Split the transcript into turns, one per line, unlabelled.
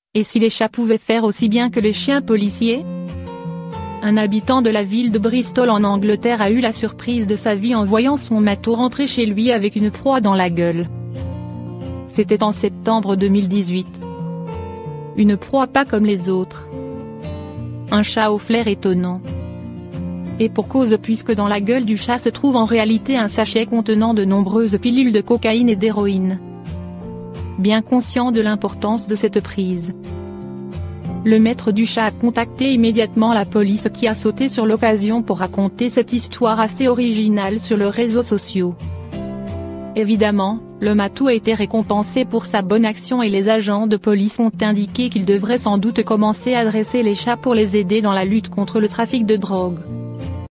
Et si les chats pouvaient faire aussi bien que les chiens policiers? Un habitant de la ville de Bristol en Angleterre a eu la surprise de sa vie en voyant son matou rentrer chez lui avec une proie dans la gueule. C'était en septembre 2018. Une proie pas comme les autres. Un chat au flair étonnant. Et pour cause, puisque dans la gueule du chat se trouve en réalité un sachet contenant de nombreuses pilules de cocaïne et d'héroïne. Bien conscient de l'importance de cette prise, le maître du chat a contacté immédiatement la police qui a sauté sur l'occasion pour raconter cette histoire assez originale sur les réseaux sociaux. Évidemment, le matou a été récompensé pour sa bonne action et les agents de police ont indiqué qu'ils devraient sans doute commencer à dresser les chats pour les aider dans la lutte contre le trafic de drogue.